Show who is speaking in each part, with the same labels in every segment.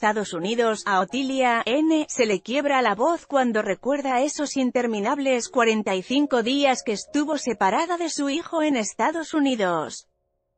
Speaker 1: Estados Unidos. A Otilia N. se le quiebra la voz cuando recuerda esos interminables 45 días que estuvo separada de su hijo en Estados Unidos.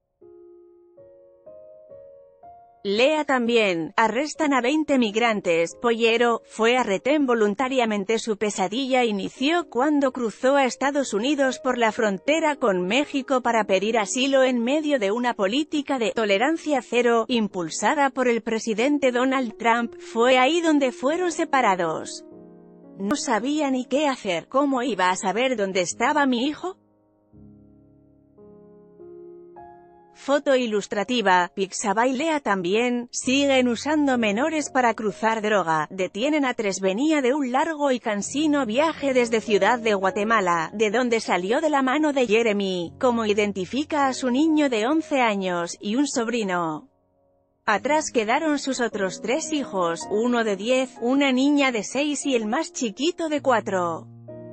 Speaker 1: Lea también, arrestan a 20 migrantes. Pollero fue a retén voluntariamente. Su pesadilla inició cuando cruzó a Estados Unidos por la frontera con México para pedir asilo en medio de una política de tolerancia cero, impulsada por el presidente Donald Trump. Fue ahí donde fueron separados. No sabía ni qué hacer. ¿Cómo iba a saber dónde estaba mi hijo? Foto ilustrativa, Pixabay. Lea también, siguen usando menores para cruzar droga. Detienen a 3. Venía de un largo y cansino viaje desde Ciudad de Guatemala, de donde salió de la mano de Jeremy, como identifica a su niño de 11 años, y un sobrino. Atrás quedaron sus otros 3 hijos, uno de 10, una niña de 6 y el más chiquito de 4.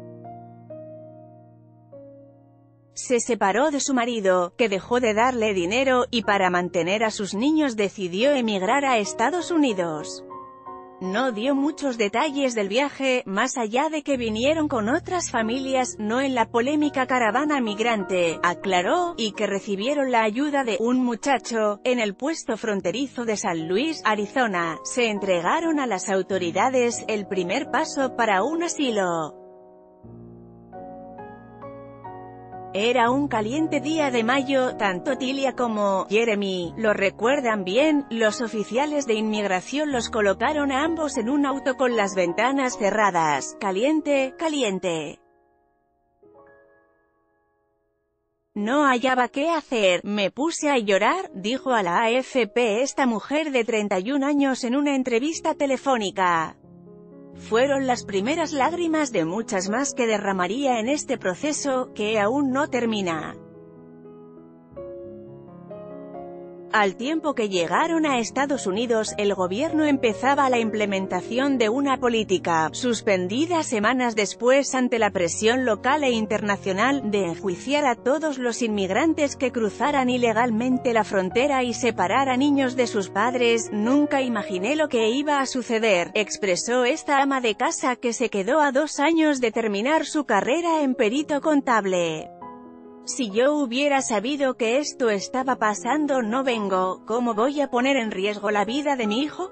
Speaker 1: Se separó de su marido, que dejó de darle dinero, y para mantener a sus niños decidió emigrar a Estados Unidos. No dio muchos detalles del viaje, más allá de que vinieron con otras familias, no en la polémica caravana migrante, aclaró, y que recibieron la ayuda de un muchacho. En el puesto fronterizo de San Luis, Arizona, se entregaron a las autoridades, el primer paso para un asilo. Era un caliente día de mayo, tanto Otilia como Jeremy lo recuerdan bien. Los oficiales de inmigración los colocaron a ambos en un auto con las ventanas cerradas. Caliente, caliente. No hallaba qué hacer, me puse a llorar, dijo a la AFP esta mujer de 31 años en una entrevista telefónica. Fueron las primeras lágrimas de muchas más que derramaría en este proceso, que aún no termina. Al tiempo que llegaron a Estados Unidos, el gobierno empezaba la implementación de una política, suspendida semanas después ante la presión local e internacional, de enjuiciar a todos los inmigrantes que cruzaran ilegalmente la frontera y separar a niños de sus padres. Nunca imaginé lo que iba a suceder, expresó esta ama de casa que se quedó a 2 años de terminar su carrera en perito contable. Si yo hubiera sabido que esto estaba pasando no vengo, ¿cómo voy a poner en riesgo la vida de mi hijo?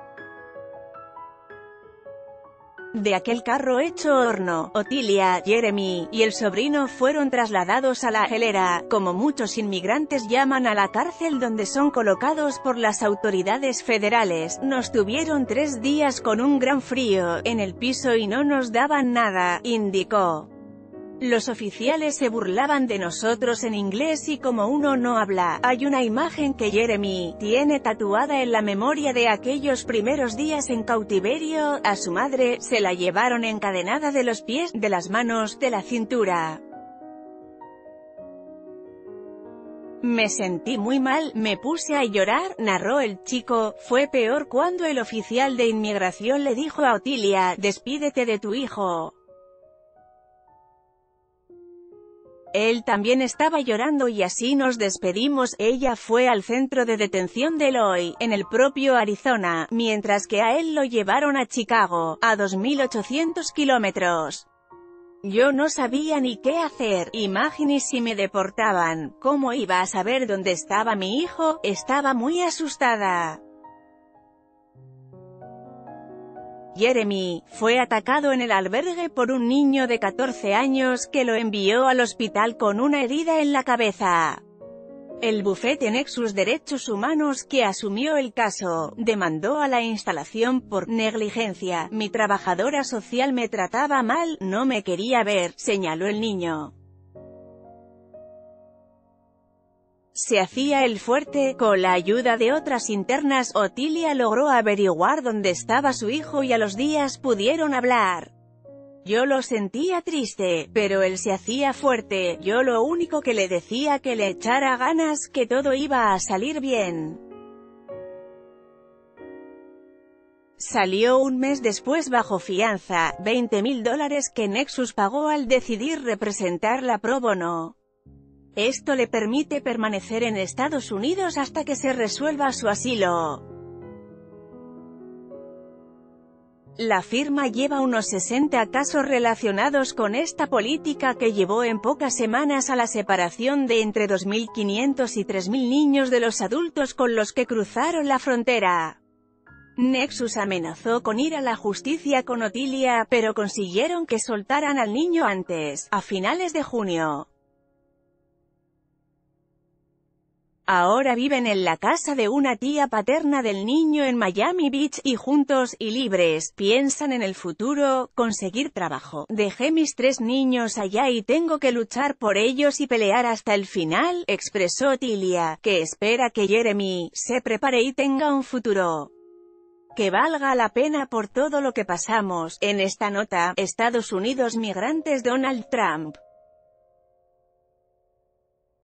Speaker 1: De aquel carro hecho horno, Otilia, Jeremy y el sobrino fueron trasladados a la gelera, como muchos inmigrantes llaman a la cárcel donde son colocados por las autoridades federales. Nos tuvieron 3 días con un gran frío en el piso y no nos daban nada, indicó. Los oficiales se burlaban de nosotros en inglés y como uno no habla, hay una imagen que Jeremy tiene tatuada en la memoria de aquellos primeros días en cautiverio. A su madre se la llevaron encadenada de los pies, de las manos, de la cintura. Me sentí muy mal, me puse a llorar, narró el chico. Fue peor cuando el oficial de inmigración le dijo a Otilia, despídete de tu hijo. Él también estaba llorando y así nos despedimos. Ella fue al centro de detención de Eloy, en el propio Arizona, mientras que a él lo llevaron a Chicago, a 2.800 kilómetros. Yo no sabía ni qué hacer, imagínate si me deportaban, ¿cómo iba a saber dónde estaba mi hijo? Estaba muy asustada. Jeremy fue atacado en el albergue por un niño de 14 años que lo envió al hospital con una herida en la cabeza. El bufete Nexus Derechos Humanos, que asumió el caso, demandó a la instalación por negligencia. Mi trabajadora social me trataba mal, no me quería ver, señaló el niño. Se hacía el fuerte. Con la ayuda de otras internas, Otilia logró averiguar dónde estaba su hijo y a los días pudieron hablar. Yo lo sentía triste, pero él se hacía fuerte. Yo lo único que le decía que le echara ganas, que todo iba a salir bien. Salió un mes después bajo fianza, $20.000 que Nexus pagó al decidir representarla pro bono. Esto le permite permanecer en Estados Unidos hasta que se resuelva su asilo. La firma lleva unos 60 casos relacionados con esta política que llevó en pocas semanas a la separación de entre 2.500 y 3.000 niños de los adultos con los que cruzaron la frontera. Nexus amenazó con ir a la justicia con Otilia, pero consiguieron que soltaran al niño antes, a finales de junio. Ahora viven en la casa de una tía paterna del niño en Miami Beach, y juntos, y libres, piensan en el futuro, conseguir trabajo. Dejé mis 3 niños allá y tengo que luchar por ellos y pelear hasta el final, expresó Otilia, que espera que Jeremy se prepare y tenga un futuro que valga la pena por todo lo que pasamos. En esta nota, Estados Unidos migrantes Donald Trump